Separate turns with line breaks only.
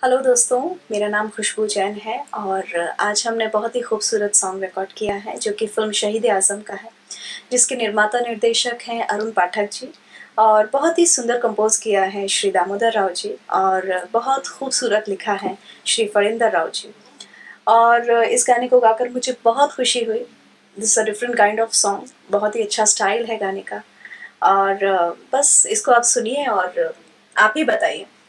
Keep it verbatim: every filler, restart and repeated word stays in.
Hello दोस्तों, मेरा नाम खुशबू जैन है और आज हमने बहुत ही खूबसूरत सॉन्ग रिकॉर्ड किया है जो कि फ़िल्म शहीद आज़म का है, जिसके निर्माता निर्देशक हैं अरुण पाठक जी और बहुत ही सुंदर कंपोज़ किया है श्री दामोदर राव जी और बहुत खूबसूरत लिखा है श्री फणींदर राव जी। और इस गाने को गाकर मुझे बहुत खुशी हुई। This a different kind of song, बहुत ही अच्छा स्टाइल है गाने का और बस इसको आप सुनिए और आप ही बताइए।